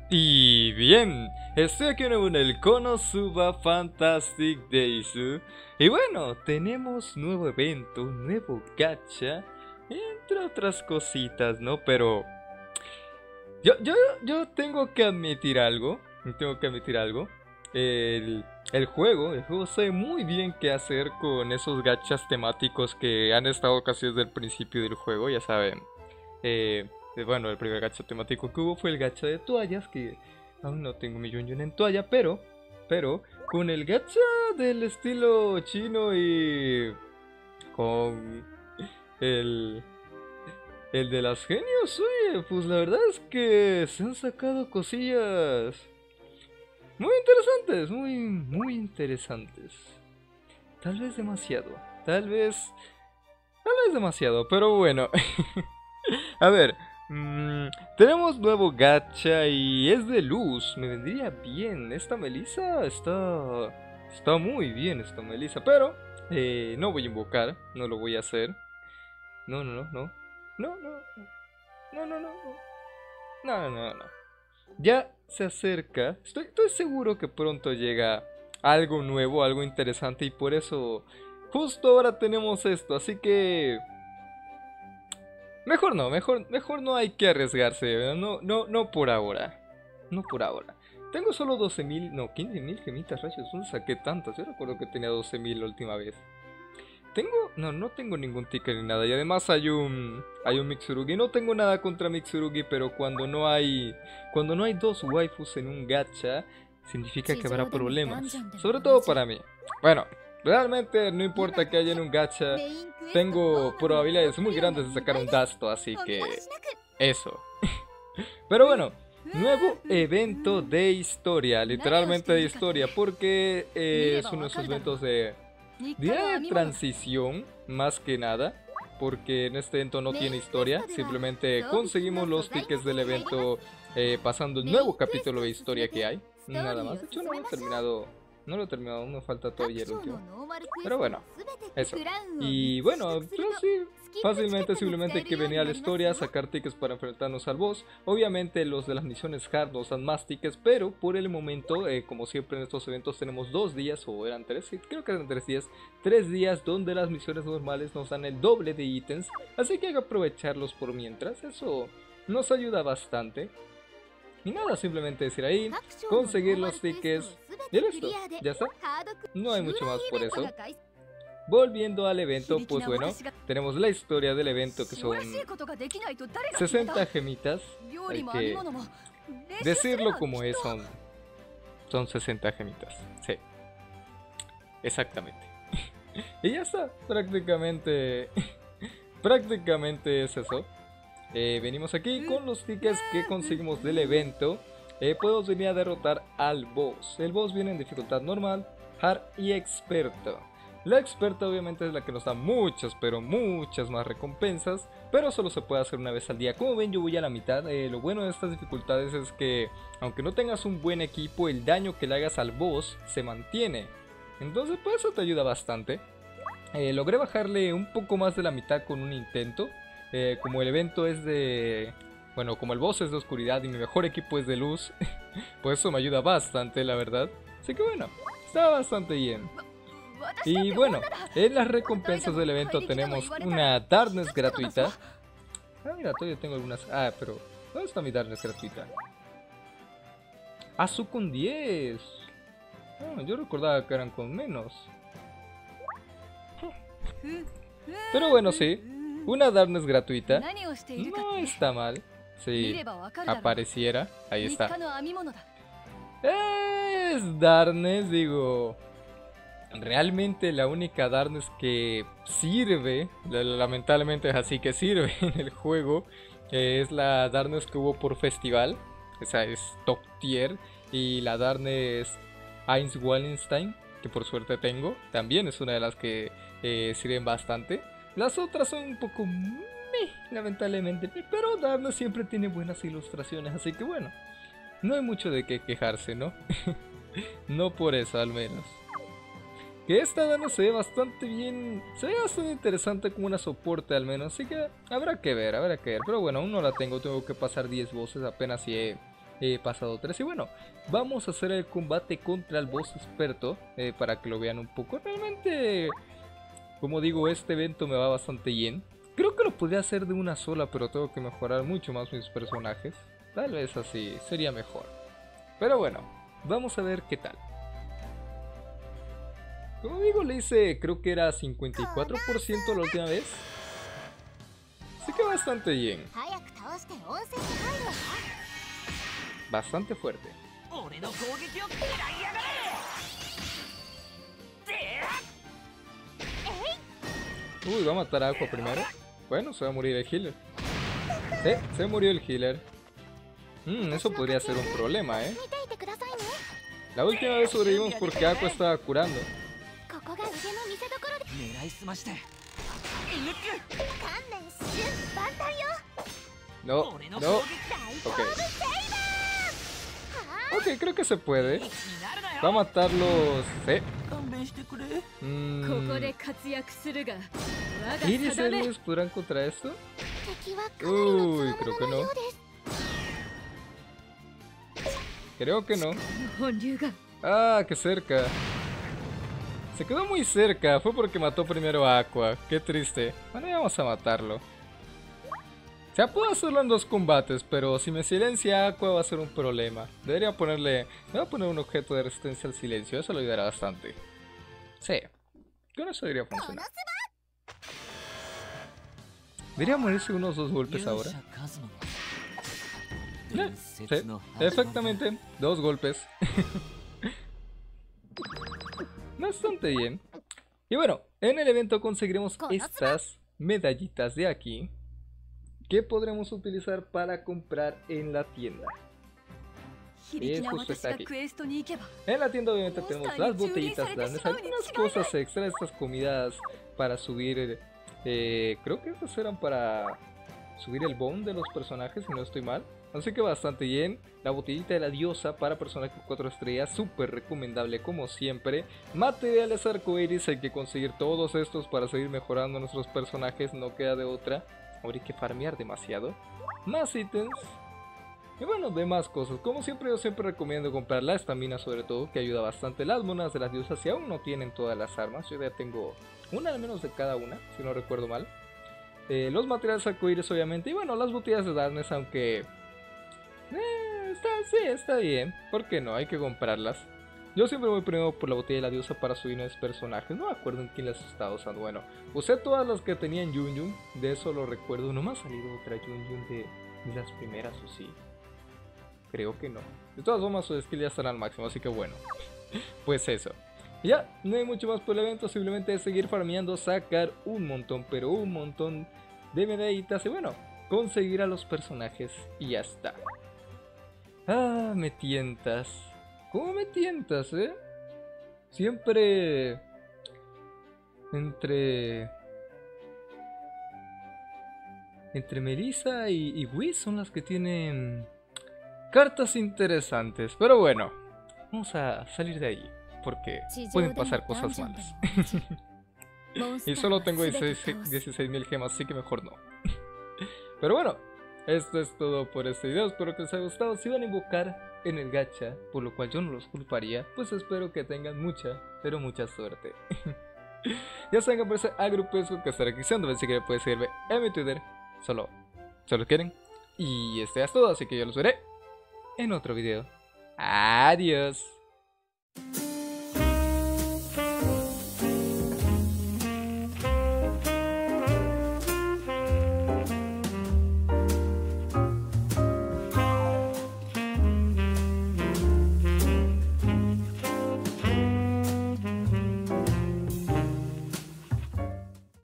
Y bien, estoy aquí de nuevo en el Konosuba Fantastic Days. Y bueno, tenemos nuevo evento, nuevo gacha, entre otras cositas, ¿no? Pero yo, yo, yo tengo que admitir algo, tengo que admitir algo. El, el juego sabe muy bien qué hacer con esos gachas temáticos que han estado casi desde el principio del juego, ya saben. Eh, bueno, el primer gacha temático que hubo fue el gacha de toallas, que aún no tengo mi Yun Yun en toalla, pero con el gacha del estilo chino y con el, el de las genios, oye, pues la verdad es que se han sacado cosillas muy interesantes, muy interesantes. Tal vez demasiado, tal vez demasiado, pero bueno. A ver, tenemos nuevo gacha y es de luz. Me vendría bien. Esta Melissa está muy bien, esta Melissa. Pero no voy a invocar, no lo voy a hacer. No, no, no, no. No, no, no, no, no, no. No, no, no. Ya se acerca. Estoy seguro que pronto llega algo nuevo, algo interesante. Y por eso, justo ahora tenemos esto. Así que mejor no hay que arriesgarse, ¿verdad? No por ahora. No por ahora. Tengo solo 12.000, no, 15.000 gemitas, rayos. ¿Dónde saqué tantas? Yo recuerdo que tenía 12.000 la última vez. No tengo ningún ticket ni nada. Y además hay un Mitsurugi. No tengo nada contra Mitsurugi, pero cuando no hay dos waifus en un gacha, significa que habrá problemas. Sobre todo para mí. Bueno, realmente no importa que haya en un gacha. Tengo probabilidades muy grandes de sacar un Dasto, así que eso. Pero bueno, nuevo evento de historia, literalmente de historia, porque es uno de esos eventos de transición, más que nada, porque en este evento no tiene historia, simplemente conseguimos los tickets del evento pasando el nuevo capítulo de historia que hay, nada más. De hecho no lo he terminado, aún me falta todavía el último. Pero bueno, eso. Y bueno, yo sí, fácilmente simplemente hay que venir a la historia, sacar tickets para enfrentarnos al boss. Obviamente los de las misiones hard nos dan más tickets, pero por el momento, como siempre en estos eventos tenemos 2 días, o eran 3, sí, creo que eran 3 días. 3 días donde las misiones normales nos dan el doble de ítems, así que hay que aprovecharlos por mientras, eso nos ayuda bastante. Y nada, simplemente decir ahí, conseguir los tickets y listo, ya está. No hay mucho más por eso. Volviendo al evento, pues bueno, tenemos la historia del evento que son 60 gemitas. Hay que decirlo como es, son 60 gemitas. Sí, exactamente. Y ya está, prácticamente es eso. Venimos aquí con los tickets que conseguimos del evento. Podemos venir a derrotar al boss. El boss viene en dificultad normal, hard y experto. La experta obviamente es la que nos da muchas, pero muchas más recompensas, pero solo se puede hacer una vez al día. Como ven, yo voy a la mitad. Lo bueno de estas dificultades es que aunque no tengas un buen equipo, el daño que le hagas al boss se mantiene. Entonces pues eso te ayuda bastante. Logré bajarle un poco más de la mitad con un intento. Como el evento es de... Bueno, como el boss es de oscuridad y mi mejor equipo es de luz, pues eso me ayuda bastante, la verdad. Así que bueno, está bastante bien. Y bueno, en las recompensas del evento tenemos una Darkness gratuita. Ah, mira, todavía tengo algunas... Ah, pero... ¿Dónde está mi Darkness gratuita? Ah, su con 10. Ah, yo recordaba que eran con menos. Pero bueno, sí. Una Darkness gratuita. No está mal. Si apareciera. Ahí está. Es Darkness, digo... Realmente la única Darkness que sirve, lamentablemente es así que sirve en el juego, es la Darkness que hubo por festival. Esa es top tier. Y la Darkness Heinz Wallenstein, que por suerte tengo, también es una de las que sirven bastante. Las otras son un poco lamentablemente, pero Darkness siempre tiene buenas ilustraciones, así que bueno, no hay mucho de qué quejarse, ¿no? No por eso al menos. Que esta Dana se ve bastante bien, se ve bastante interesante como una soporte al menos, así que habrá que ver, Pero bueno, aún no la tengo que pasar 10 voces, apenas si he pasado 3. Y bueno, vamos a hacer el combate contra el boss experto para que lo vean un poco. Realmente, como digo, este evento me va bastante bien. Creo que lo podría hacer de una sola, pero tengo que mejorar mucho más mis personajes. Tal vez así sería mejor. Pero bueno, vamos a ver qué tal. Como digo, le hice, creo que era 54% la última vez. Así que bastante bien. Bastante fuerte. Uy, va a matar a Aqua primero. Bueno, se va a morir el healer. Sí, se murió el healer. Eso podría ser un problema, ¿eh? La última vez sobrevivimos porque Aqua estaba curando. No, no. Ok. Ok, creo que se puede. Va a matarlos. Sí. ¿Iris héroes podrán contra esto? Uy, creo que no. Creo que no. Ah, qué cerca. Se quedó muy cerca. Fue porque mató primero a Aqua. Qué triste. Bueno, ya vamos a matarlo. O sea, puedo hacerlo en 2 combates, pero si me silencia Aqua va a ser un problema. Debería ponerle... Me voy a poner un objeto de resistencia al silencio. Eso lo ayudará bastante. Sí. Con eso debería funcionar. Debería morirse unos 2 golpes ahora. Sí, exactamente. 2 golpes. Bastante bien. Y bueno, en el evento conseguiremos estas medallitas de aquí, que podremos utilizar para comprar en la tienda. Y justo está aquí. En la tienda obviamente tenemos las botellitas grandes, algunas cosas extra, estas comidas para subir, creo que estas eran para subir el bond de los personajes, si no estoy mal. Así que bastante bien. La botellita de la diosa para personaje 4 estrellas, súper recomendable como siempre. Materiales arcoiris, hay que conseguir todos estos para seguir mejorando nuestros personajes, no queda de otra. Ahora hay que farmear demasiado. Más ítems. Y bueno, demás cosas. Como siempre, yo siempre recomiendo comprar la estamina sobre todo, que ayuda bastante. Las monedas de las diosas, si aún no tienen todas las armas, yo ya tengo una al menos de cada una, si no recuerdo mal. Los materiales arcoíris obviamente, y bueno, las botellas de Darkness, aunque... sí, está bien, ¿por qué no? Hay que comprarlas. Yo siempre voy primero por la botella de la diosa para subir mis personajes, no me acuerdo en quién las estaba usando. Bueno, usé todas las que tenía en Yun Yun, de eso lo recuerdo. No me ha salido otra Yun Yun de las primeras, o sí. Creo que no. De todas formas, su skill ya estará al máximo, así que bueno. Pues eso. Ya, no hay mucho más por el evento, simplemente es seguir farmeando, sacar un montón, pero un montón de medallitas y bueno, conseguir a los personajes y ya está. Ah, me tientas. ¿Cómo me tientas, eh? Siempre... Entre Melissa y Whis son las que tienen cartas interesantes, pero bueno, vamos a salir de ahí, porque pueden pasar cosas malas. Y solo tengo 16.000 gemas, así que mejor no. Pero bueno, esto es todo por este video, espero que les haya gustado. Si van a invocar en el gacha, por lo cual yo no los culparía, pues espero que tengan mucha, pero mucha suerte. Ya saben que aparece Agrupesco, que estará aquí siendo, si quieren pueden seguirme en mi Twitter, solo quieren. Y este es todo, así que yo los veré en otro video. Adiós.